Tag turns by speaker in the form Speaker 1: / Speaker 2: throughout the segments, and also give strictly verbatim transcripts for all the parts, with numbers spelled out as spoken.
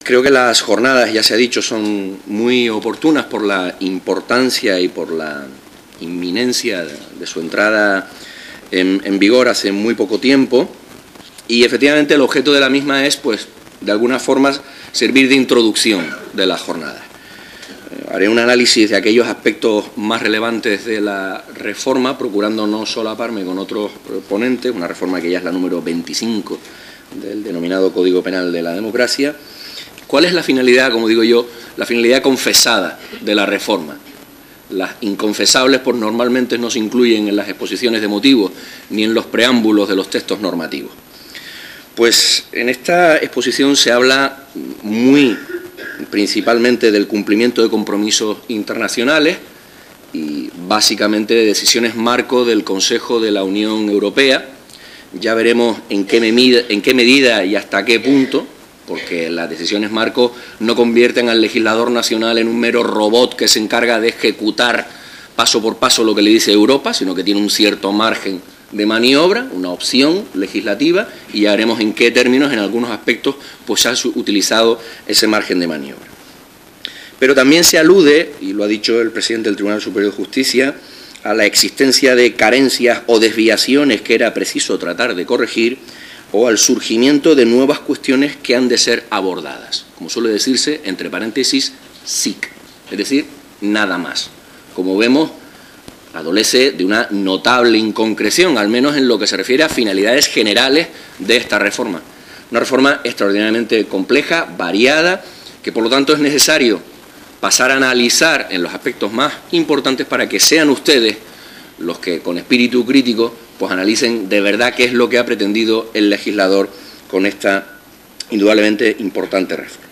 Speaker 1: Creo que las jornadas, ya se ha dicho, son muy oportunas por la importancia y por la inminencia de, de su entrada en, en vigor hace muy poco tiempo, y efectivamente el objeto de la misma es, pues, de alguna forma, servir de introducción de las jornadas. Eh, haré un análisis de aquellos aspectos más relevantes de la reforma, procurando no solaparme con otros ponentes, una reforma que ya es la número veinticinco del denominado Código Penal de la Democracia. ¿Cuál es la finalidad, como digo yo, la finalidad confesada de la reforma? Las inconfesables, pues normalmente no se incluyen en las exposiciones de motivos ni en los preámbulos de los textos normativos. Pues en esta exposición se habla muy principalmente del cumplimiento de compromisos internacionales y básicamente de decisiones marco del Consejo de la Unión Europea. Ya veremos en qué medida, en qué medida y hasta qué punto, porque las decisiones marco no convierten al legislador nacional en un mero robot que se encarga de ejecutar paso por paso lo que le dice Europa, sino que tiene un cierto margen de maniobra, una opción legislativa, y ya veremos en qué términos, en algunos aspectos, pues se ha utilizado ese margen de maniobra. Pero también se alude, y lo ha dicho el presidente del Tribunal Superior de Justicia, a la existencia de carencias o desviaciones que era preciso tratar de corregir, o al surgimiento de nuevas cuestiones que han de ser abordadas. Como suele decirse, entre paréntesis, S I C, es decir, nada más. Como vemos, adolece de una notable inconcreción, al menos en lo que se refiere a finalidades generales de esta reforma. Una reforma extraordinariamente compleja, variada, que por lo tanto es necesario pasar a analizar en los aspectos más importantes para que sean ustedes los que, con espíritu crítico, pues analicen de verdad qué es lo que ha pretendido el legislador con esta indudablemente importante reforma.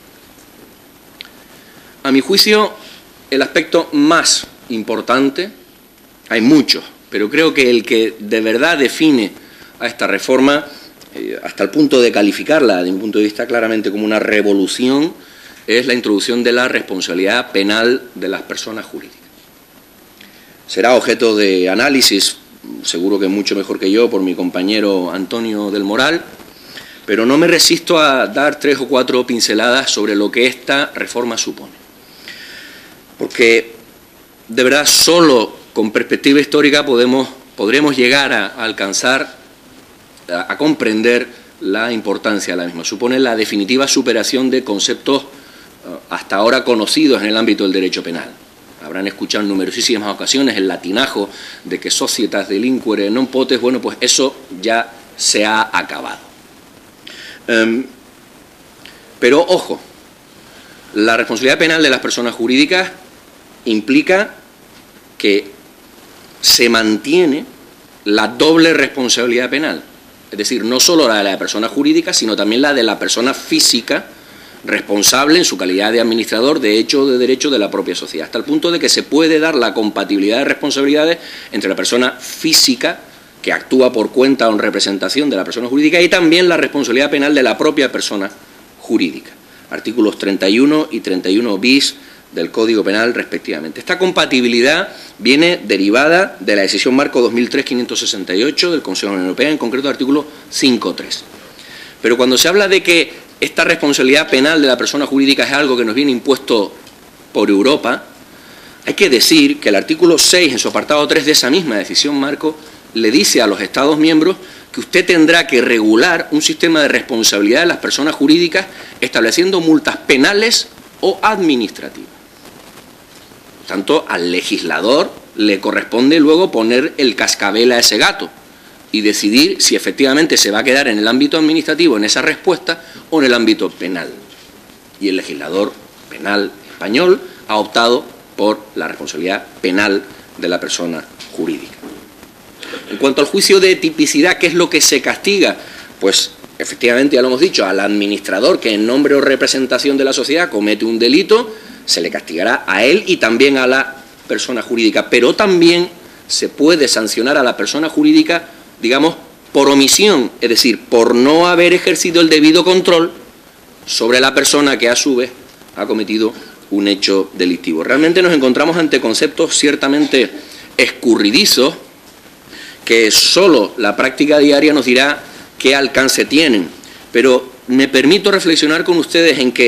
Speaker 1: A mi juicio, el aspecto más importante, hay muchos, pero creo que el que de verdad define a esta reforma, eh, hasta el punto de calificarla desde un punto de vista claramente como una revolución, es la introducción de la responsabilidad penal de las personas jurídicas. Será objeto de análisis, seguro que mucho mejor que yo, por mi compañero Antonio del Moral, pero no me resisto a dar tres o cuatro pinceladas sobre lo que esta reforma supone. Porque, de verdad, solo con perspectiva histórica podemos, podremos llegar a, a alcanzar, a, a comprender la importancia de la misma. Supone la definitiva superación de conceptos uh, hasta ahora conocidos en el ámbito del derecho penal. Habrán escuchado en numerosísimas ocasiones el latinajo de que societas delinquere non potes. Bueno, pues eso ya se ha acabado. Um, pero, ojo, la responsabilidad penal de las personas jurídicas implica que se mantiene la doble responsabilidad penal. Es decir, no solo la de la persona jurídica, sino también la de la persona física responsable en su calidad de administrador de hecho o de derecho de la propia sociedad, hasta el punto de que se puede dar la compatibilidad de responsabilidades entre la persona física que actúa por cuenta o en representación de la persona jurídica y también la responsabilidad penal de la propia persona jurídica. Artículos treinta y uno y treinta y uno bis del Código Penal respectivamente. Esta compatibilidad viene derivada de la decisión marco dos mil tres quinientos sesenta y ocho del Consejo de la Unión Europea, en concreto el artículo cinco punto tres. Pero cuando se habla de que esta responsabilidad penal de la persona jurídica es algo que nos viene impuesto por Europa, hay que decir que el artículo seis, en su apartado tres de esa misma decisión marco, le dice a los Estados miembros que usted tendrá que regular un sistema de responsabilidad de las personas jurídicas estableciendo multas penales o administrativas. Por tanto, al legislador le corresponde luego poner el cascabel a ese gato y decidir si efectivamente se va a quedar en el ámbito administrativo, en esa respuesta, o en el ámbito penal. Y el legislador penal español ha optado por la responsabilidad penal de la persona jurídica. En cuanto al juicio de tipicidad, ¿qué es lo que se castiga? Pues, efectivamente, ya lo hemos dicho, al administrador que en nombre o representación de la sociedad comete un delito, se le castigará a él y también a la persona jurídica, pero también se puede sancionar a la persona jurídica, digamos, por omisión, es decir, por no haber ejercido el debido control sobre la persona que a su vez ha cometido un hecho delictivo. Realmente nos encontramos ante conceptos ciertamente escurridizos que solo la práctica diaria nos dirá qué alcance tienen, pero me permito reflexionar con ustedes en que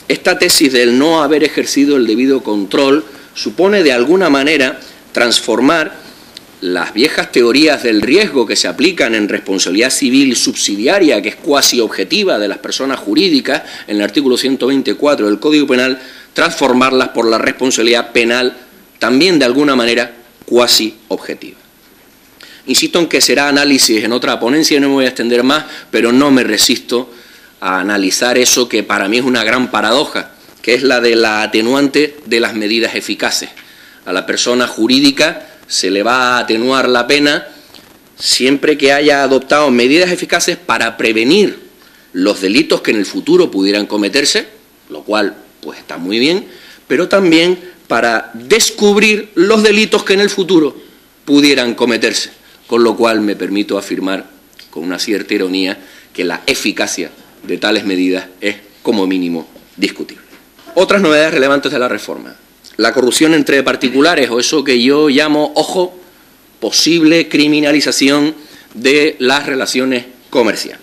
Speaker 1: esta tesis del no haber ejercido el debido control supone de alguna manera transformar las viejas teorías del riesgo que se aplican en responsabilidad civil subsidiaria, que es cuasi objetiva de las personas jurídicas, en el artículo ciento veinticuatro del Código Penal, transformarlas por la responsabilidad penal, también de alguna manera cuasi objetiva. Insisto en que será análisis en otra ponencia y no me voy a extender más, pero no me resisto a analizar eso que para mí es una gran paradoja, que es la de la atenuante de las medidas eficaces. A la persona jurídica se le va a atenuar la pena siempre que haya adoptado medidas eficaces para prevenir los delitos que en el futuro pudieran cometerse, lo cual pues está muy bien, pero también para descubrir los delitos que en el futuro pudieran cometerse, con lo cual me permito afirmar con una cierta ironía que la eficacia de tales medidas es como mínimo discutible. Otras novedades relevantes de la reforma: la corrupción entre particulares, o eso que yo llamo, ojo, posible criminalización de las relaciones comerciales.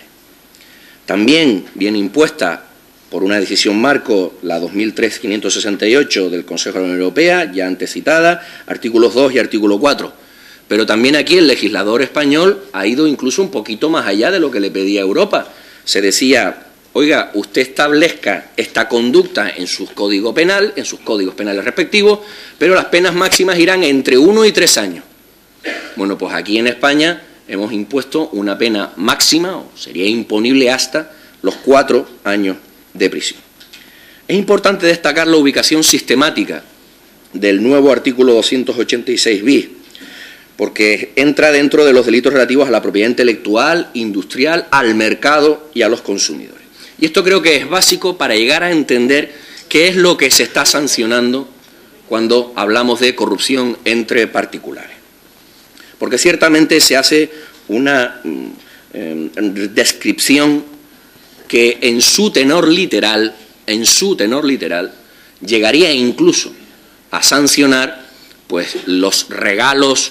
Speaker 1: También viene impuesta por una decisión marco, la dos mil tres quinientos sesenta y ocho del Consejo de la Unión Europea, ya antes citada, artículos dos y artículo cuatro. Pero también aquí el legislador español ha ido incluso un poquito más allá de lo que le pedía Europa. Se decía: oiga, usted establezca esta conducta en su código penal, en sus códigos penales respectivos, pero las penas máximas irán entre uno y tres años. Bueno, pues aquí en España hemos impuesto una pena máxima, o sería imponible hasta los cuatro años de prisión. Es importante destacar la ubicación sistemática del nuevo artículo doscientos ochenta y seis bis, porque entra dentro de los delitos relativos a la propiedad intelectual, industrial, al mercado y a los consumidores. Y esto creo que es básico para llegar a entender qué es lo que se está sancionando cuando hablamos de corrupción entre particulares. Porque ciertamente se hace una eh, descripción que en su tenor literal, en su tenor literal, llegaría incluso a sancionar pues los regalos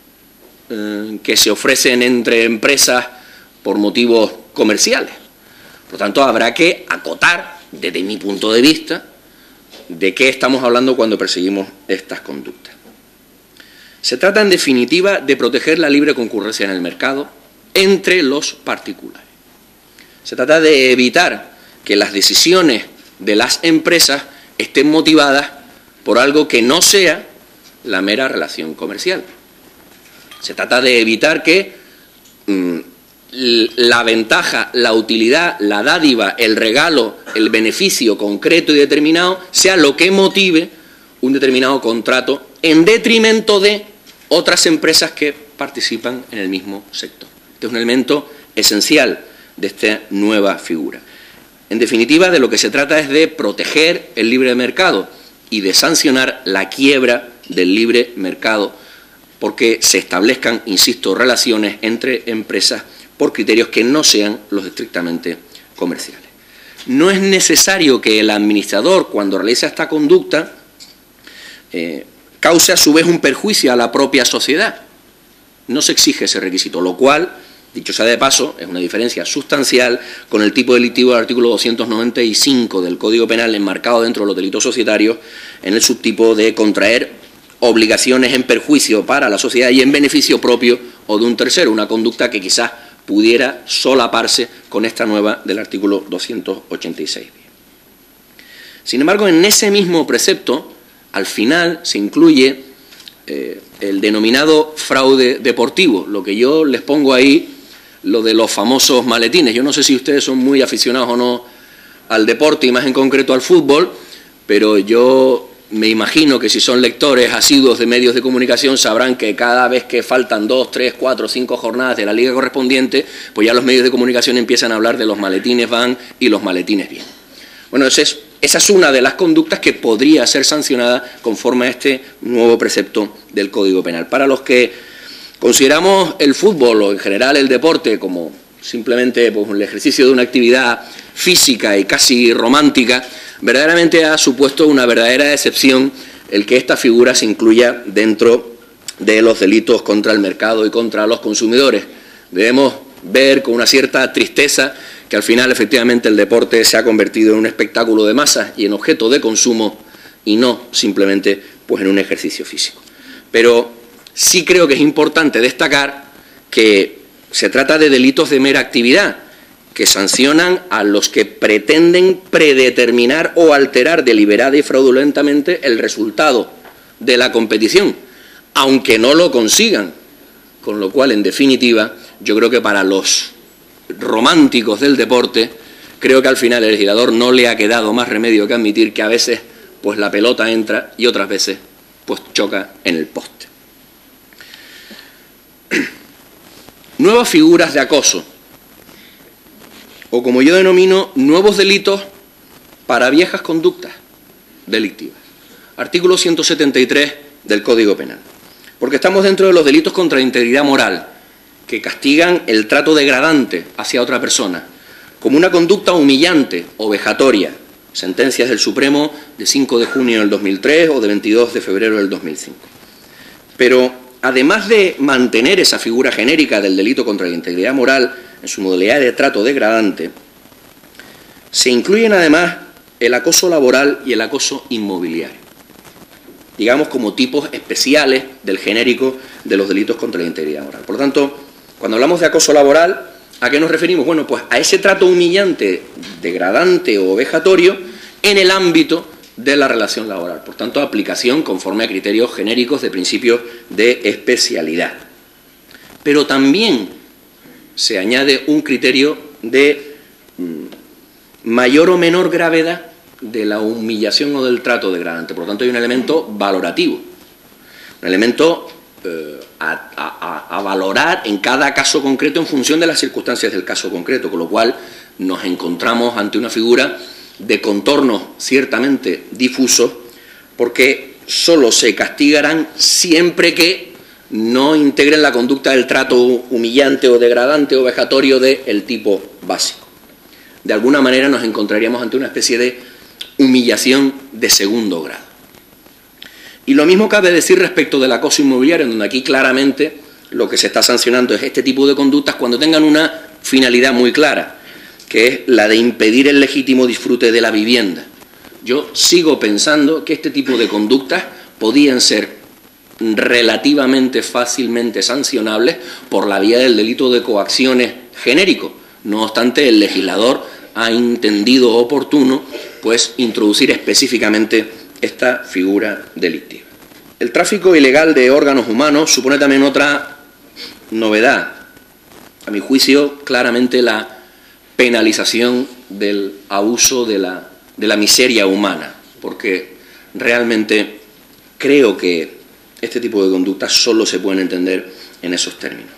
Speaker 1: eh, que se ofrecen entre empresas por motivos comerciales. Por tanto, habrá que acotar, desde mi punto de vista, de qué estamos hablando cuando perseguimos estas conductas. Se trata, en definitiva, de proteger la libre concurrencia en el mercado entre los particulares. Se trata de evitar que las decisiones de las empresas estén motivadas por algo que no sea la mera relación comercial. Se trata de evitar que mmm, la ventaja, la utilidad, la dádiva, el regalo, el beneficio concreto y determinado sea lo que motive un determinado contrato en detrimento de otras empresas que participan en el mismo sector. Este es un elemento esencial de esta nueva figura. En definitiva, de lo que se trata es de proteger el libre mercado y de sancionar la quiebra del libre mercado, porque se establezcan, insisto, relaciones entre empresas por criterios que no sean los estrictamente comerciales. No es necesario que el administrador, cuando realiza esta conducta, eh, cause a su vez un perjuicio a la propia sociedad. No se exige ese requisito, lo cual, dicho sea de paso, es una diferencia sustancial con el tipo delictivo del artículo doscientos noventa y cinco del Código Penal, enmarcado dentro de los delitos societarios, en el subtipo de contraer obligaciones en perjuicio para la sociedad y en beneficio propio o de un tercero, una conducta que quizás pudiera solaparse con esta nueva del artículo doscientos ochenta y seis. Sin embargo, en ese mismo precepto, al final se incluye eh, el denominado fraude deportivo, lo que yo les pongo ahí, lo de los famosos maletines. Yo no sé si ustedes son muy aficionados o no al deporte y más en concreto al fútbol, pero yo me imagino que si son lectores asiduos de medios de comunicación sabrán que cada vez que faltan dos, tres, cuatro, cinco jornadas de la liga correspondiente, pues ya los medios de comunicación empiezan a hablar de los maletines van y los maletines vienen. Bueno, esa es, esa es una de las conductas que podría ser sancionada conforme a este nuevo precepto del Código Penal. Para los que consideramos el fútbol o en general el deporte como simplemente pues, el ejercicio de una actividad física y casi romántica, verdaderamente ha supuesto una verdadera excepción el que esta figura se incluya dentro de los delitos contra el mercado y contra los consumidores. Debemos ver con una cierta tristeza que al final efectivamente el deporte se ha convertido en un espectáculo de masas y en objeto de consumo y no simplemente pues, en un ejercicio físico. Pero sí creo que es importante destacar que se trata de delitos de mera actividad, que sancionan a los que pretenden predeterminar o alterar deliberada y fraudulentamente el resultado de la competición, aunque no lo consigan. Con lo cual, en definitiva, yo creo que para los románticos del deporte, creo que al final el legislador no le ha quedado más remedio que admitir que a veces pues la pelota entra y otras veces pues choca en el poste. Nuevas figuras de acoso, o como yo denomino, nuevos delitos para viejas conductas delictivas. Artículo ciento setenta y tres del Código Penal. Porque estamos dentro de los delitos contra la integridad moral, que castigan el trato degradante hacia otra persona, como una conducta humillante o vejatoria. Sentencias del Supremo de cinco de junio del dos mil tres o de veintidós de febrero del dos mil cinco. Pero además de mantener esa figura genérica del delito contra la integridad moral en su modalidad de trato degradante, se incluyen además el acoso laboral y el acoso inmobiliario, digamos como tipos especiales del genérico de los delitos contra la integridad moral. Por lo tanto, cuando hablamos de acoso laboral, ¿a qué nos referimos? Bueno, pues a ese trato humillante, degradante o vejatorio en el ámbito de la relación laboral. Por tanto, aplicación conforme a criterios genéricos de principios de especialidad. Pero también se añade un criterio de mayor o menor gravedad de la humillación o del trato degradante. Por lo tanto, hay un elemento valorativo, un elemento eh, a, a, a valorar en cada caso concreto en función de las circunstancias del caso concreto, con lo cual nos encontramos ante una figura de contornos ciertamente difusos, porque solo se castigarán siempre que no integren la conducta del trato humillante o degradante o vejatorio del tipo básico. De alguna manera nos encontraríamos ante una especie de humillación de segundo grado. Y lo mismo cabe decir respecto del acoso inmobiliario, en donde aquí claramente lo que se está sancionando es este tipo de conductas cuando tengan una finalidad muy clara, que es la de impedir el legítimo disfrute de la vivienda. Yo sigo pensando que este tipo de conductas podían ser relativamente fácilmente sancionables por la vía del delito de coacciones genérico. No obstante, el legislador ha entendido oportuno pues introducir específicamente esta figura delictiva. El tráfico ilegal de órganos humanos supone también otra novedad. A mi juicio, claramente la penalización del abuso de la, de la miseria humana, porque realmente creo que este tipo de conductas solo se pueden entender en esos términos.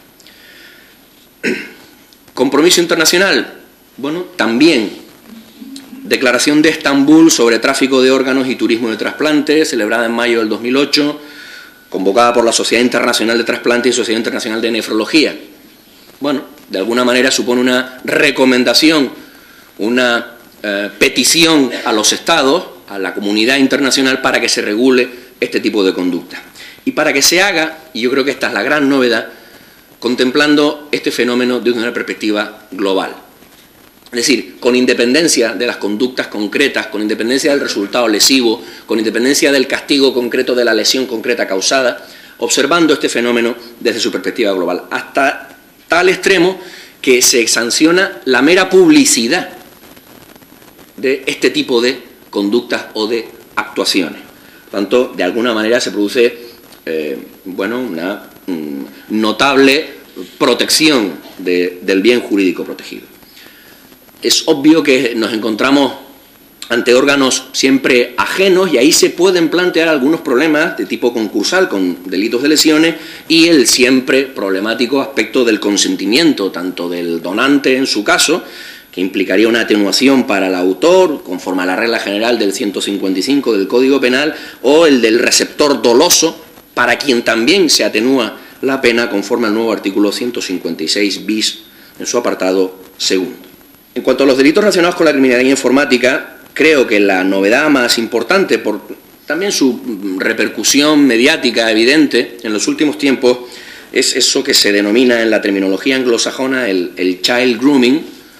Speaker 1: Compromiso internacional, bueno, también Declaración de Estambul sobre tráfico de órganos y turismo de trasplante, celebrada en mayo del dos mil ocho, convocada por la Sociedad Internacional de Trasplante y Sociedad Internacional de Nefrología. Bueno, de alguna manera supone una recomendación, una eh, petición a los Estados, a la comunidad internacional, para que se regule este tipo de conducta. Y para que se haga, y yo creo que esta es la gran novedad, contemplando este fenómeno desde una perspectiva global. Es decir, con independencia de las conductas concretas, con independencia del resultado lesivo, con independencia del castigo concreto de la lesión concreta causada, observando este fenómeno desde su perspectiva global, hasta tal extremo que se sanciona la mera publicidad de este tipo de conductas o de actuaciones. Por tanto, de alguna manera se produce eh, bueno, una mm, notable protección de, del bien jurídico protegido. Es obvio que nos encontramos ante órganos siempre ajenos y ahí se pueden plantear algunos problemas de tipo concursal con delitos de lesiones y el siempre problemático aspecto del consentimiento, tanto del donante en su caso, que implicaría una atenuación para el autor, conforme a la regla general del ciento cincuenta y cinco del Código Penal, o el del receptor doloso, para quien también se atenúa la pena conforme al nuevo artículo ciento cincuenta y seis bis en su apartado segundo. En cuanto a los delitos relacionados con la criminalidad informática, creo que la novedad más importante, por también su repercusión mediática evidente en los últimos tiempos, es eso que se denomina en la terminología anglosajona el, el child grooming,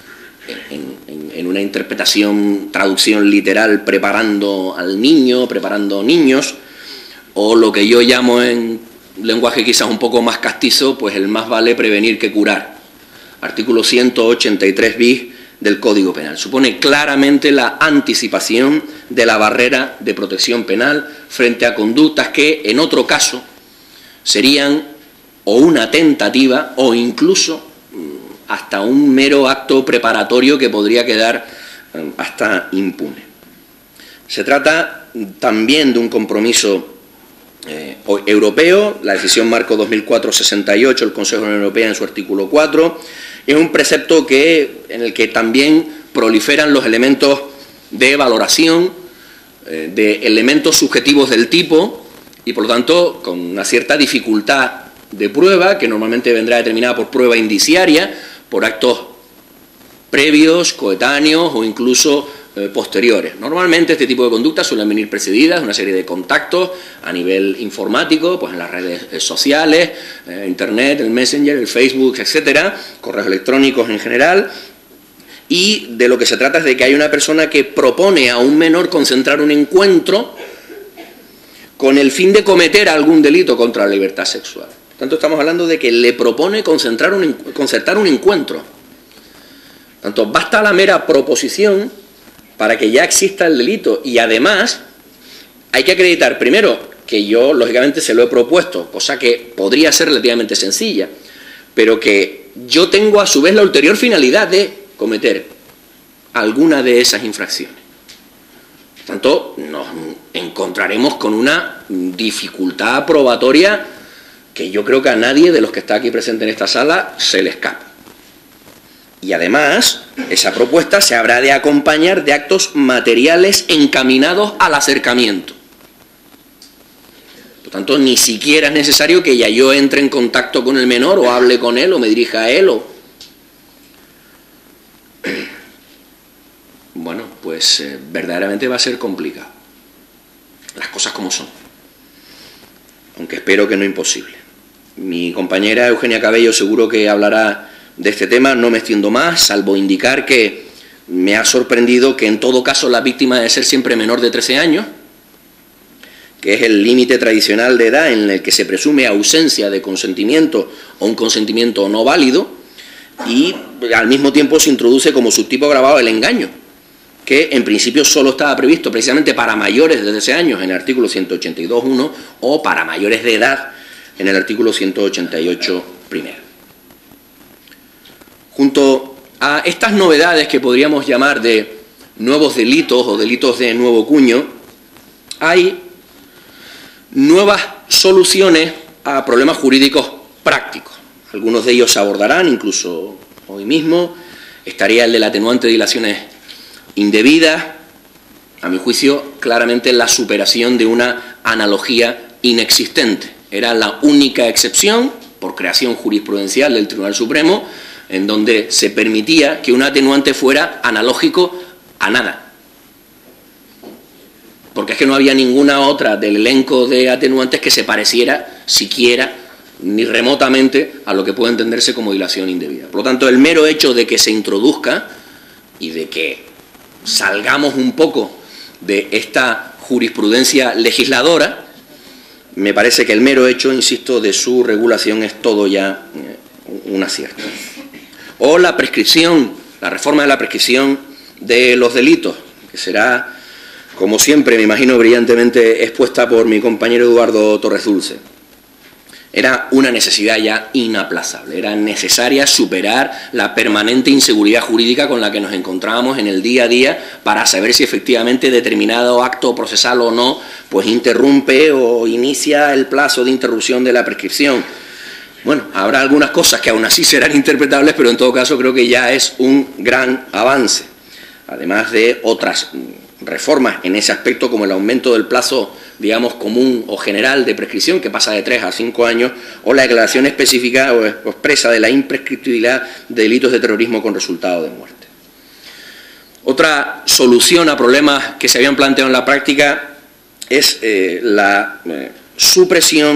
Speaker 1: en, en, en una interpretación, traducción literal, preparando al niño, preparando niños, o lo que yo llamo en lenguaje quizás un poco más castizo, pues el más vale prevenir que curar. Artículo ciento ochenta y tres bis del Código Penal. Supone claramente la anticipación de la barrera de protección penal frente a conductas que, en otro caso, serían o una tentativa o incluso hasta un mero acto preparatorio que podría quedar hasta impune. Se trata también de un compromiso eh, europeo, la decisión marco dos mil cuatro sesenta y ocho del Consejo de la Unión Europea en su artículo cuatro, es un precepto que, en el que también proliferan los elementos de valoración, eh, de elementos subjetivos del tipo y, por lo tanto, con una cierta dificultad de prueba, que normalmente vendrá determinada por prueba indiciaria, por actos previos, coetáneos o incluso eh, posteriores. Normalmente este tipo de conductas suelen venir precedidas de una serie de contactos a nivel informático, pues en las redes eh, sociales, eh, Internet, el Messenger, el Facebook, etcétera, correos electrónicos en general, y de lo que se trata es de que hay una persona que propone a un menor concentrar un encuentro con el fin de cometer algún delito contra la libertad sexual. Por tanto, estamos hablando de que le propone concentrar un, concertar un encuentro. Por tanto, basta la mera proposición para que ya exista el delito, y además hay que acreditar primero que yo, lógicamente, se lo he propuesto, cosa que podría ser relativamente sencilla, pero que yo tengo a su vez la ulterior finalidad de cometer alguna de esas infracciones. Por tanto, nos encontraremos con una dificultad probatoria que yo creo que a nadie de los que está aquí presente en esta sala se le escapa. Y además, esa propuesta se habrá de acompañar de actos materiales encaminados al acercamiento. Por tanto, ni siquiera es necesario que ya yo entre en contacto con el menor o hable con él o me dirija a él. O... Bueno, pues eh, verdaderamente va a ser complicado. Las cosas como son. Aunque espero que no imposible. Mi compañera Eugenia Cabello seguro que hablará de este tema, no me extiendo más, salvo indicar que me ha sorprendido que en todo caso la víctima debe ser siempre menor de trece años, que es el límite tradicional de edad en el que se presume ausencia de consentimiento o un consentimiento no válido, y al mismo tiempo se introduce como subtipo agravado el engaño, que en principio solo estaba previsto precisamente para mayores de trece años en el artículo ciento ochenta y dos punto uno o para mayores de edad en el artículo ciento ochenta y ocho primero. Junto a estas novedades que podríamos llamar de nuevos delitos o delitos de nuevo cuño, hay nuevas soluciones a problemas jurídicos prácticos. Algunos de ellos se abordarán, incluso hoy mismo. Estaría el del atenuante de dilaciones indebidas, a mi juicio, claramente la superación de una analogía inexistente. Era la única excepción, por creación jurisprudencial del Tribunal Supremo, en donde se permitía que un atenuante fuera analógico a nada. Porque es que no había ninguna otra del elenco de atenuantes que se pareciera siquiera ni remotamente a lo que puede entenderse como dilación indebida. Por lo tanto, el mero hecho de que se introduzca y de que salgamos un poco de esta jurisprudencia legisladora, me parece que el mero hecho, insisto, de su regulación es todo ya un acierto. O la prescripción, la reforma de la prescripción de los delitos, que será, como siempre, me imagino, brillantemente expuesta por mi compañero Eduardo Torres Dulce. Era una necesidad ya inaplazable, era necesaria superar la permanente inseguridad jurídica con la que nos encontrábamos en el día a día para saber si efectivamente determinado acto procesal o no, pues interrumpe o inicia el plazo de interrupción de la prescripción. Bueno, habrá algunas cosas que aún así serán interpretables, pero en todo caso creo que ya es un gran avance, además de otras reformas en ese aspecto, como el aumento del plazo, digamos, común o general de prescripción, que pasa de tres a cinco años, o la declaración específica o expresa de la imprescriptibilidad de delitos de terrorismo con resultado de muerte. Otra solución a problemas que se habían planteado en la práctica es eh, la eh, supresión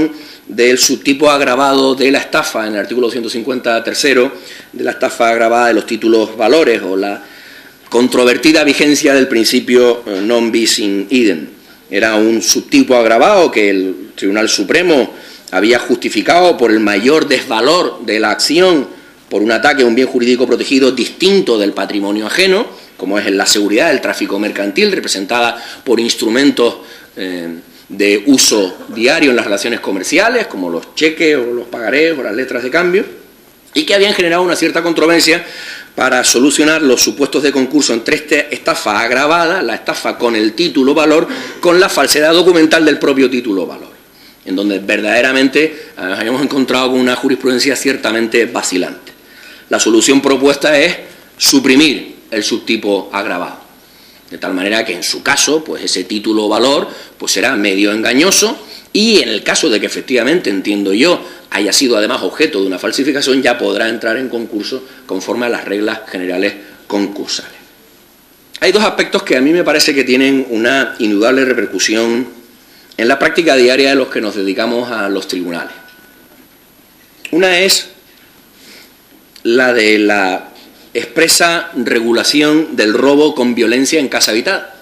Speaker 1: del subtipo agravado de la estafa en el artículo doscientos cincuenta tercero, de la estafa agravada de los títulos valores o la controvertida vigencia del principio non bis in idem. Era un subtipo agravado que el Tribunal Supremo había justificado por el mayor desvalor de la acción por un ataque a un bien jurídico protegido distinto del patrimonio ajeno, como es la seguridad del tráfico mercantil, representada por instrumentos eh, de uso diario en las relaciones comerciales, como los cheques o los pagarés o las letras de cambio, y que habían generado una cierta controversia para solucionar los supuestos de concurso entre esta estafa agravada, la estafa con el título valor, con la falsedad documental del propio título valor, en donde verdaderamente nos habíamos encontrado con una jurisprudencia ciertamente vacilante. La solución propuesta es suprimir el subtipo agravado, de tal manera que en su caso, pues ese título valor pues será medio engañoso, y en el caso de que efectivamente, entiendo yo, haya sido además objeto de una falsificación, ya podrá entrar en concurso conforme a las reglas generales concursales. Hay dos aspectos que a mí me parece que tienen una indudable repercusión en la práctica diaria de los que nos dedicamos a los tribunales. Una es la de la expresa regulación del robo con violencia en casa habitada.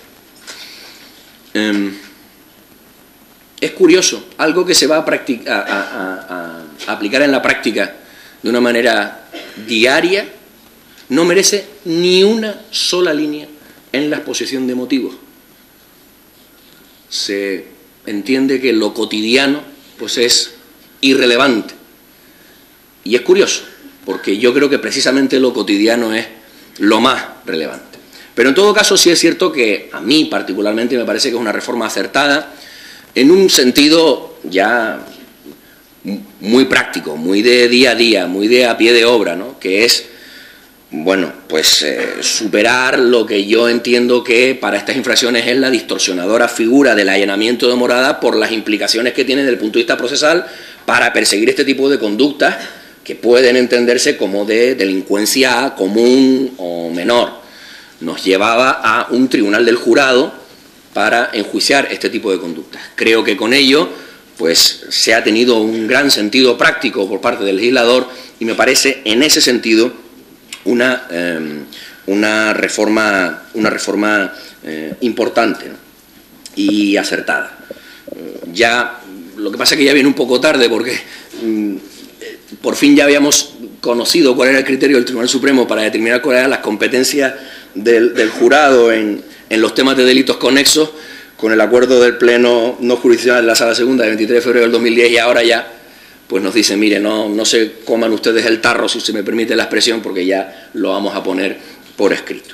Speaker 1: Eh, es curioso, algo que se va a, a, a, a aplicar en la práctica de una manera diaria, no merece ni una sola línea en la exposición de motivos. Se entiende que lo cotidiano pues es irrelevante. Y es curioso, porque yo creo que precisamente lo cotidiano es lo más relevante. Pero en todo caso sí es cierto que a mí particularmente me parece que es una reforma acertada en un sentido ya muy práctico, muy de día a día, muy de a pie de obra, ¿no? Que es, bueno, pues eh, superar lo que yo entiendo que para estas infracciones es la distorsionadora figura del allanamiento de morada por las implicaciones que tiene desde el punto de vista procesal para perseguir este tipo de conductas que pueden entenderse como de delincuencia común o menor. Nos llevaba a un tribunal del jurado para enjuiciar este tipo de conductas. Creo que con ello pues, se ha tenido un gran sentido práctico por parte del legislador y me parece en ese sentido una, eh, una reforma, una reforma eh, importante, ¿no? Y acertada. Ya, lo que pasa es que ya viene un poco tarde porque mm, por fin ya habíamos conocido cuál era el criterio del Tribunal Supremo para determinar cuáles eran las competencias del, del jurado en, en los temas de delitos conexos, con el acuerdo del Pleno no jurisdiccional de la Sala Segunda del veintitrés de febrero del dos mil diez, y ahora ya pues nos dicen, mire, no, no se coman ustedes el tarro, si se me permite la expresión, porque ya lo vamos a poner por escrito.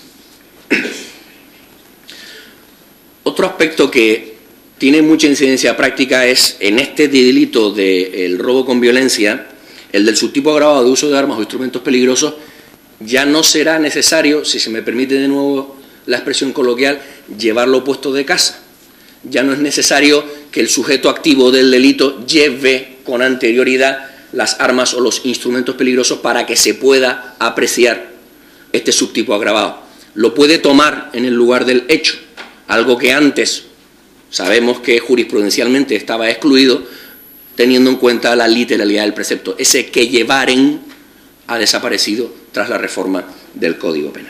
Speaker 1: Otro aspecto que tiene mucha incidencia práctica es, en este delito del robo con violencia, el del subtipo agravado de uso de armas o instrumentos peligrosos, ya no será necesario, si se me permite de nuevo la expresión coloquial, llevarlo puesto de casa. Ya no es necesario que el sujeto activo del delito lleve con anterioridad las armas o los instrumentos peligrosos para que se pueda apreciar este subtipo agravado. Lo puede tomar en el lugar del hecho, algo que antes sabemos que jurisprudencialmente estaba excluido, teniendo en cuenta la literalidad del precepto. Ese que llevaren ha desaparecido tras la reforma del Código Penal.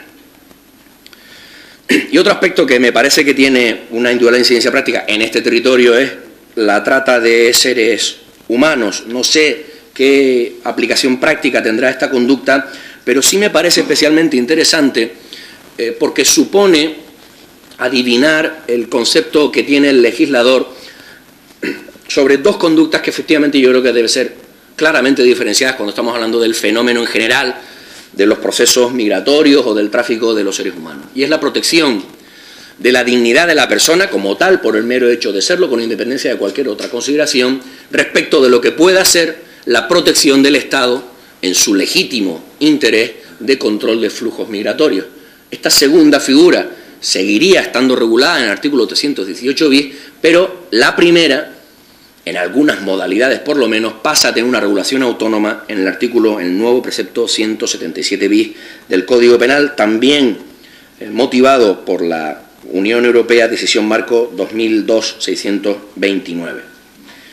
Speaker 1: Y otro aspecto que me parece que tiene una indudable incidencia práctica en este territorio es la trata de seres humanos. No sé qué aplicación práctica tendrá esta conducta, pero sí me parece especialmente interesante eh, porque supone adivinar el concepto que tiene el legislador sobre dos conductas que efectivamente yo creo que deben ser claramente diferenciadas cuando estamos hablando del fenómeno en general de los procesos migratorios o del tráfico de los seres humanos. Y es la protección de la dignidad de la persona como tal, por el mero hecho de serlo, con independencia de cualquier otra consideración, respecto de lo que pueda ser la protección del Estado en su legítimo interés de control de flujos migratorios. Esta segunda figura seguiría estando regulada en el artículo trescientos dieciocho bis, pero la primera, en algunas modalidades por lo menos, pasa a tener una regulación autónoma en el artículo, en el nuevo precepto ciento setenta y siete bis del Código Penal, también eh, motivado por la Unión Europea, decisión marco dos mil dos seiscientos veintinueve.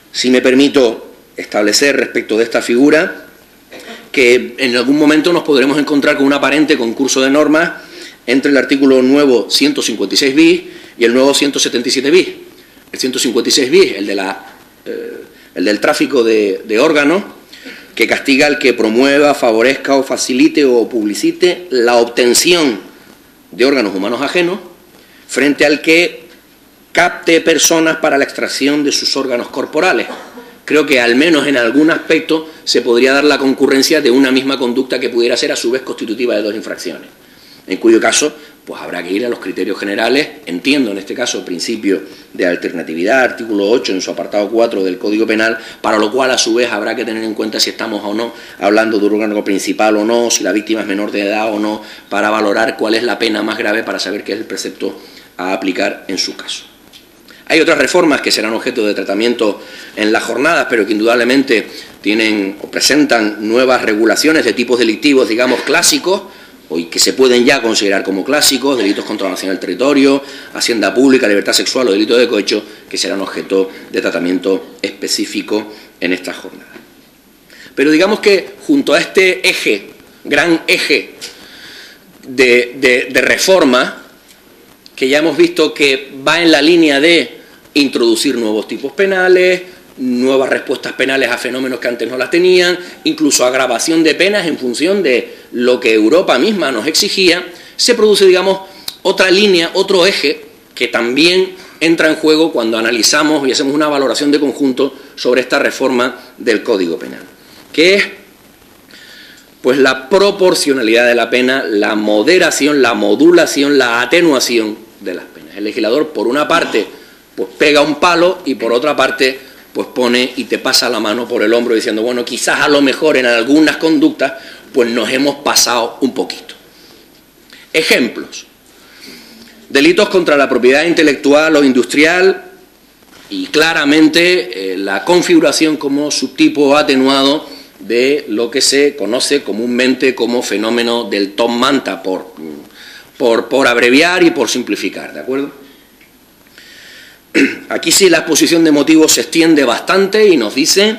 Speaker 1: Si me permito establecer respecto de esta figura que en algún momento nos podremos encontrar con un aparente concurso de normas entre el artículo nuevo ciento cincuenta y seis bis y el nuevo ciento setenta y siete bis. El ciento cincuenta y seis bis, el, de la, eh, el del tráfico de, de órganos, que castiga al que promueva, favorezca o facilite o publicite la obtención de órganos humanos ajenos, frente al que capte personas para la extracción de sus órganos corporales. Creo que al menos en algún aspecto se podría dar la concurrencia de una misma conducta que pudiera ser a su vez constitutiva de dos infracciones, en cuyo caso pues habrá que ir a los criterios generales, entiendo en este caso principio de alternatividad, artículo ocho en su apartado cuatro del Código Penal, para lo cual a su vez habrá que tener en cuenta si estamos o no hablando de un órgano principal o no, si la víctima es menor de edad o no, para valorar cuál es la pena más grave para saber qué es el precepto a aplicar en su caso. Hay otras reformas que serán objeto de tratamiento en las jornadas, pero que indudablemente tienen o presentan nuevas regulaciones de tipos delictivos, digamos, clásicos, o que se pueden ya considerar como clásicos, delitos contra la nación del territorio, hacienda pública, libertad sexual o delito de cohecho, que serán objeto de tratamiento específico en estas jornadas. Pero digamos que junto a este eje, gran eje de, de, de reforma, que ya hemos visto que va en la línea de introducir nuevos tipos penales, nuevas respuestas penales a fenómenos que antes no las tenían, incluso agravación de penas en función de lo que Europa misma nos exigía, se produce, digamos, otra línea, otro eje que también entra en juego cuando analizamos y hacemos una valoración de conjunto sobre esta reforma del Código Penal, que es pues la proporcionalidad de la pena, la moderación, la modulación, la atenuación de las penas. El legislador, por una parte, pues pega un palo y por otra parte pues pone y te pasa la mano por el hombro diciendo, bueno, quizás a lo mejor en algunas conductas pues nos hemos pasado un poquito. Ejemplos. Delitos contra la propiedad intelectual o industrial y claramente eh, la configuración como subtipo atenuado de lo que se conoce comúnmente como fenómeno del Top Manta, por, por, por abreviar y por simplificar, ¿de acuerdo? Aquí sí la exposición de motivos se extiende bastante y nos dice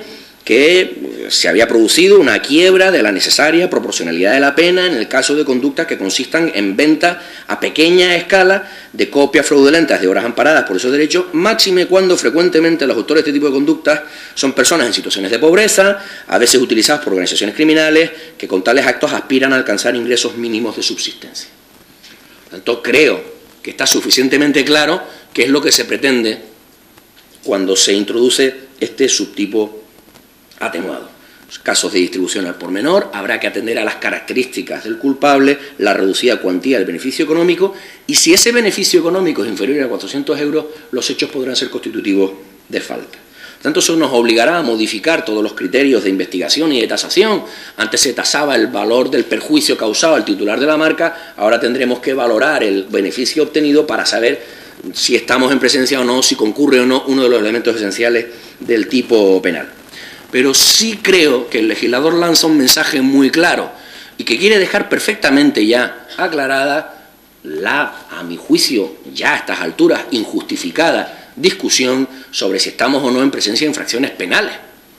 Speaker 1: que se había producido una quiebra de la necesaria proporcionalidad de la pena en el caso de conductas que consistan en venta a pequeña escala de copias fraudulentas de obras amparadas por esos derechos, máxime cuando frecuentemente los autores de este tipo de conductas son personas en situaciones de pobreza, a veces utilizadas por organizaciones criminales que con tales actos aspiran a alcanzar ingresos mínimos de subsistencia. Por tanto, creo que está suficientemente claro qué es lo que se pretende cuando se introduce este subtipo atenuado. Los casos de distribución al por menor, habrá que atender a las características del culpable, la reducida cuantía del beneficio económico, y si ese beneficio económico es inferior a cuatrocientos euros, los hechos podrán ser constitutivos de falta. Por tanto, eso nos obligará a modificar todos los criterios de investigación y de tasación. Antes se tasaba el valor del perjuicio causado al titular de la marca, ahora tendremos que valorar el beneficio obtenido para saber si estamos en presencia o no, si concurre o no uno de los elementos esenciales del tipo penal. Pero sí creo que el legislador lanza un mensaje muy claro y que quiere dejar perfectamente ya aclarada la, a mi juicio, ya a estas alturas, injustificada discusión sobre si estamos o no en presencia de infracciones penales.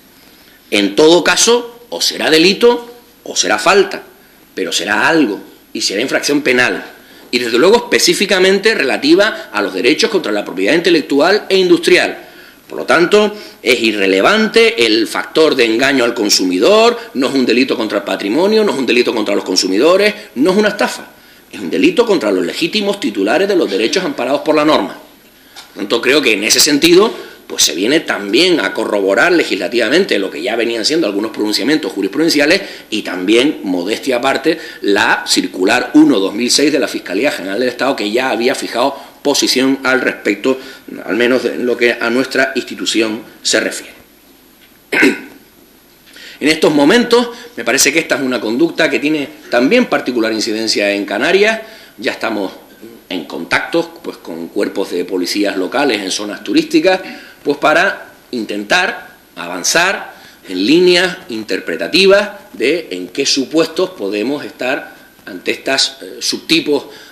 Speaker 1: En todo caso, o será delito o será falta, pero será algo y será infracción penal. Y desde luego específicamente relativa a los derechos contra la propiedad intelectual e industrial. Por lo tanto, es irrelevante el factor de engaño al consumidor, no es un delito contra el patrimonio, no es un delito contra los consumidores, no es una estafa, es un delito contra los legítimos titulares de los derechos amparados por la norma. Por lo tanto, creo que en ese sentido pues se viene también a corroborar legislativamente lo que ya venían siendo algunos pronunciamientos jurisprudenciales y también, modestia aparte, la circular uno barra dos mil seis de la Fiscalía General del Estado, que ya había fijado posición al respecto, al menos en lo que a nuestra institución se refiere. En estos momentos, me parece que esta es una conducta que tiene también particular incidencia en Canarias. Ya estamos en contactos pues, con cuerpos de policías locales en zonas turísticas, pues para intentar avanzar en líneas interpretativas de en qué supuestos podemos estar ante estos eh, subtipos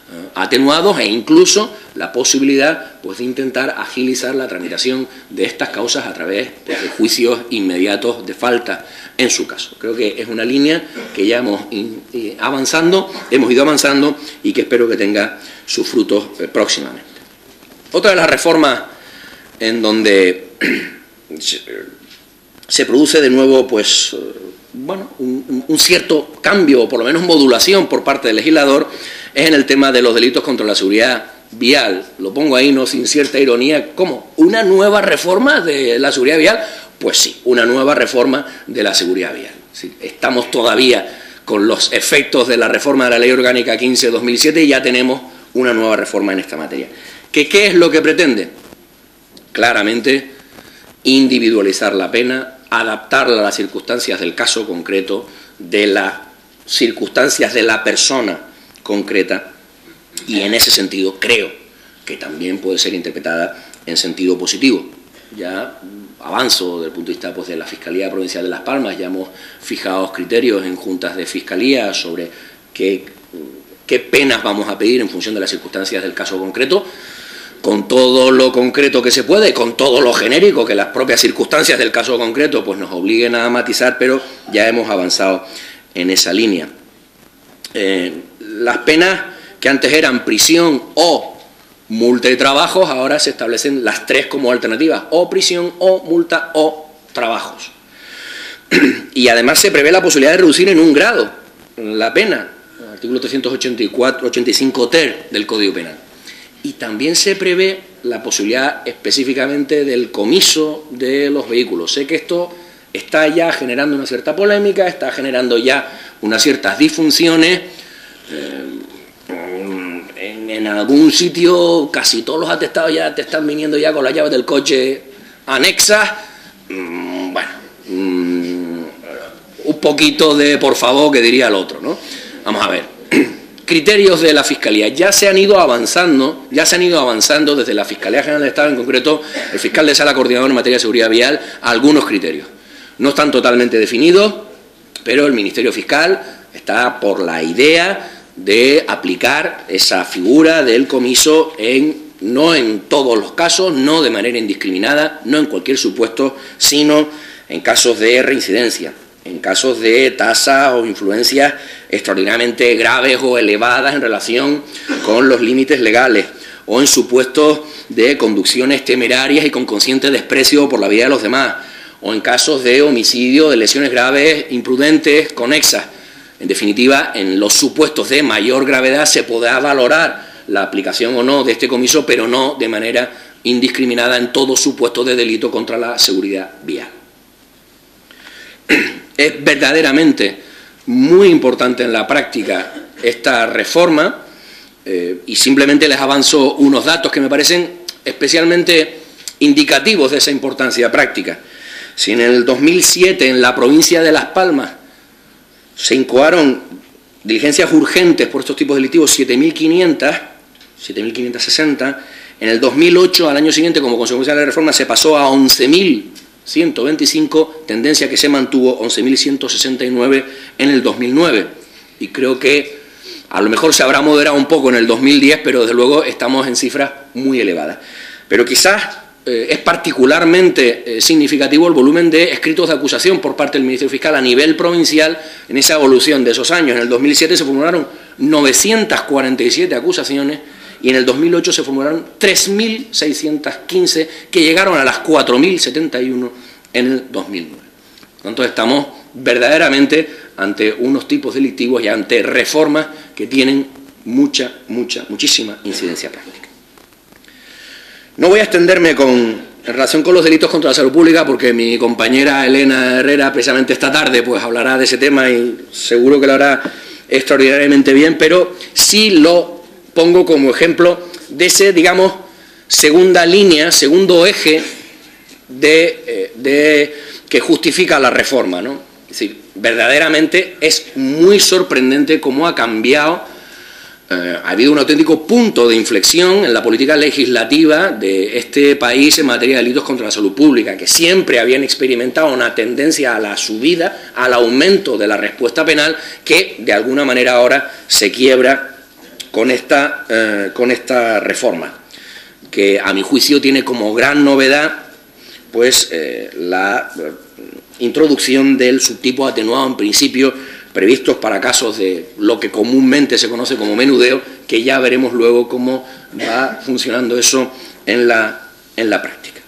Speaker 1: atenuados e incluso la posibilidad pues, de intentar agilizar la tramitación de estas causas a través pues, de juicios inmediatos de falta en su caso. Creo que es una línea que ya hemos, in, in, avanzando, hemos ido avanzando y que espero que tenga sus frutos eh, próximamente. Otra de las reformas en donde se, se produce de nuevo pues, bueno, un, un cierto cambio o por lo menos modulación por parte del legislador es en el tema de los delitos contra la seguridad vial. Lo pongo ahí no sin cierta ironía. ¿Cómo? ¿Una nueva reforma de la seguridad vial? Pues sí, una nueva reforma de la seguridad vial. Sí, estamos todavía con los efectos de la reforma de la Ley Orgánica quince barra dos mil siete y ya tenemos una nueva reforma en esta materia. ¿Qué, qué es lo que pretende? Claramente individualizar la pena, adaptarla a las circunstancias del caso concreto, de las circunstancias de la persona concreta, y en ese sentido creo que también puede ser interpretada en sentido positivo. Ya avanzo desde el punto de vista pues, de la Fiscalía Provincial de Las Palmas, ya hemos fijado criterios en juntas de fiscalía sobre qué, qué penas vamos a pedir en función de las circunstancias del caso concreto, con todo lo concreto que se puede, con todo lo genérico que las propias circunstancias del caso concreto pues, nos obliguen a matizar, pero ya hemos avanzado en esa línea. Eh, las penas que antes eran prisión o multa y trabajos, ahora se establecen las tres como alternativas, o prisión, o multa, o trabajos. Y además se prevé la posibilidad de reducir en un grado la pena, el artículo trescientos ochenta y cuatro, ochenta y cinco ter del Código Penal. Y también se prevé la posibilidad específicamente del comiso de los vehículos. Sé que esto está ya generando una cierta polémica, está generando ya unas ciertas disfunciones. Eh, en, en algún sitio casi todos los atestados ya te están viniendo ya con las llaves del coche anexas. Mm, bueno, mm, un poquito de por favor que diría el otro, ¿no? Vamos a ver. Criterios de la Fiscalía. Ya se han ido avanzando, ya se han ido avanzando desde la Fiscalía General del Estado, en concreto el fiscal de sala coordinador en materia de seguridad vial, algunos criterios. No están totalmente definidos, pero el Ministerio Fiscal está por la idea de aplicar esa figura del comiso en, no en todos los casos, no de manera indiscriminada, no en cualquier supuesto, sino en casos de reincidencia, en casos de tasas o influencias extraordinariamente graves o elevadas en relación con los límites legales, o en supuestos de conducciones temerarias y con consciente desprecio por la vida de los demás, o en casos de homicidio, de lesiones graves, imprudentes, conexas. En definitiva, en los supuestos de mayor gravedad se podrá valorar la aplicación o no de este comiso, pero no de manera indiscriminada en todo supuesto de delito contra la seguridad vial. Es verdaderamente muy importante en la práctica esta reforma eh, y simplemente les avanzo unos datos que me parecen especialmente indicativos de esa importancia práctica. Si en el dos mil siete en la provincia de Las Palmas se incoaron diligencias urgentes por estos tipos delictivos siete mil quinientas, siete mil quinientos sesenta, en el dos mil ocho, al año siguiente, como consecuencia de la reforma, se pasó a once mil ciento veinticinco, tendencia que se mantuvo, once mil ciento sesenta y nueve en el dos mil nueve. Y creo que a lo mejor se habrá moderado un poco en el dos mil diez, pero desde luego estamos en cifras muy elevadas. Pero quizás eh, es particularmente eh, significativo el volumen de escritos de acusación por parte del Ministerio Fiscal a nivel provincial en esa evolución de esos años. En el dos mil siete se formularon novecientas cuarenta y siete acusaciones y en el dos mil ocho se formularon tres mil seiscientas quince, que llegaron a las cuatro mil setenta y uno en el dos mil nueve. Por tanto, estamos verdaderamente ante unos tipos delictivos y ante reformas que tienen mucha, mucha, muchísima incidencia práctica. No voy a extenderme con, en relación con los delitos contra la salud pública, porque mi compañera Elena Herrera, precisamente esta tarde, pues hablará de ese tema y seguro que lo hará extraordinariamente bien, pero sí lo pongo como ejemplo de ese, digamos, segunda línea, segundo eje de, de que justifica la reforma, ¿no? Es decir, verdaderamente es muy sorprendente cómo ha cambiado, eh, ha habido un auténtico punto de inflexión en la política legislativa de este país en materia de delitos contra la salud pública, que siempre habían experimentado una tendencia a la subida, al aumento de la respuesta penal, que de alguna manera ahora se quiebra con esta, eh, con esta reforma, que a mi juicio tiene como gran novedad pues eh, la eh, introducción del subtipo atenuado en principio previstos para casos de lo que comúnmente se conoce como menudeo, que ya veremos luego cómo va funcionando eso en la, en la práctica.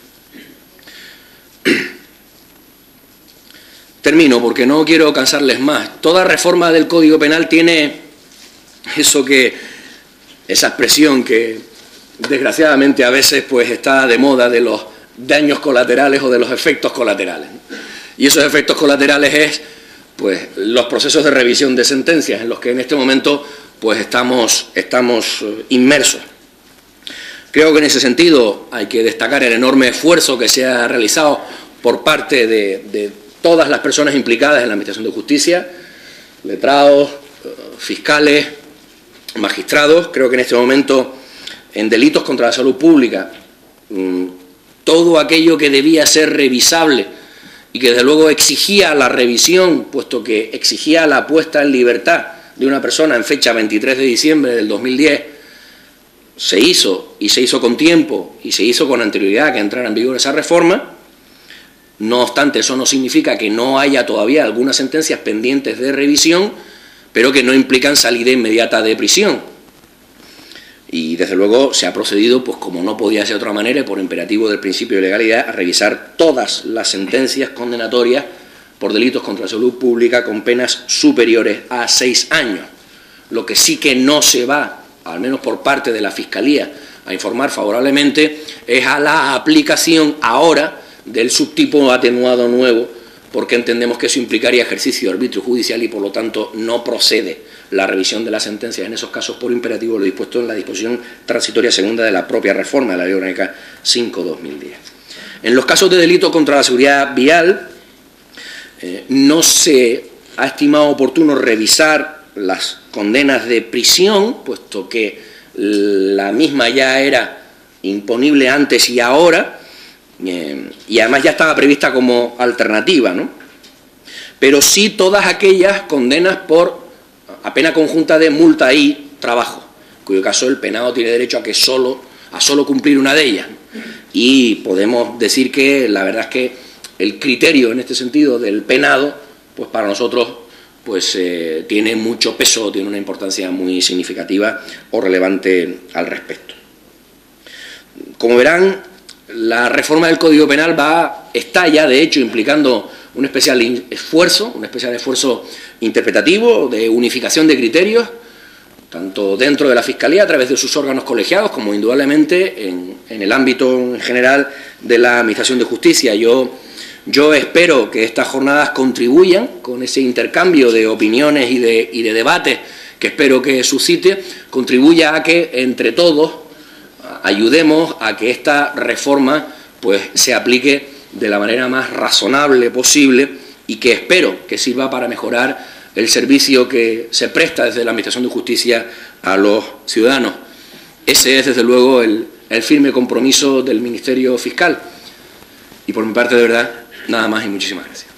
Speaker 1: Termino porque no quiero cansarles más. Toda reforma del Código Penal tiene eso que, esa expresión que desgraciadamente a veces pues está de moda de los daños colaterales o de los efectos colaterales. Y esos efectos colaterales es pues los procesos de revisión de sentencias en los que en este momento pues estamos, estamos inmersos. Creo que en ese sentido hay que destacar el enorme esfuerzo que se ha realizado por parte de, de todas las personas implicadas en la Administración de Justicia, letrados, fiscales, magistrados. Creo que en este momento en delitos contra la salud pública, todo aquello que debía ser revisable y que desde luego exigía la revisión, puesto que exigía la puesta en libertad de una persona en fecha veintitrés de diciembre del dos mil diez, se hizo, y se hizo con tiempo, y se hizo con anterioridad a que entrara en vigor esa reforma. No obstante, eso no significa que no haya todavía algunas sentencias pendientes de revisión, pero que no implican salida inmediata de prisión. Y desde luego se ha procedido, pues como no podía ser de otra manera, y por imperativo del principio de legalidad, a revisar todas las sentencias condenatorias por delitos contra la salud pública con penas superiores a seis años. Lo que sí que no se va, al menos por parte de la Fiscalía, a informar favorablemente, es a la aplicación ahora del subtipo atenuado nuevo, porque entendemos que eso implicaría ejercicio de arbitrio judicial y por lo tanto no procede la revisión de las sentencias en esos casos por imperativo de lo dispuesto en la disposición transitoria segunda de la propia reforma de la Ley Orgánica cinco barra dos mil diez. En los casos de delito contra la seguridad vial eh, no se ha estimado oportuno revisar las condenas de prisión, puesto que la misma ya era imponible antes y ahora, eh, y además ya estaba prevista como alternativa, ¿no? Pero sí todas aquellas condenas por a pena conjunta de multa y trabajo, en cuyo caso el penado tiene derecho a que solo, a solo cumplir una de ellas. Y podemos decir que la verdad es que el criterio en este sentido del penado, pues para nosotros pues eh, tiene mucho peso, tiene una importancia muy significativa o relevante al respecto. Como verán, la reforma del Código Penal va, está ya de hecho implicando un especial esfuerzo, un especial esfuerzo interpretativo de unificación de criterios, tanto dentro de la Fiscalía a través de sus órganos colegiados, como indudablemente en, en el ámbito en general de la Administración de Justicia. Yo, yo espero que estas jornadas contribuyan con ese intercambio de opiniones y de, y de debates que espero que suscite, contribuya a que entre todos ayudemos a que esta reforma pues, se aplique de la manera más razonable posible y que espero que sirva para mejorar el servicio que se presta desde la Administración de Justicia a los ciudadanos. Ese es, desde luego, el, el firme compromiso del Ministerio Fiscal. Y por mi parte, de verdad, nada más y muchísimas gracias.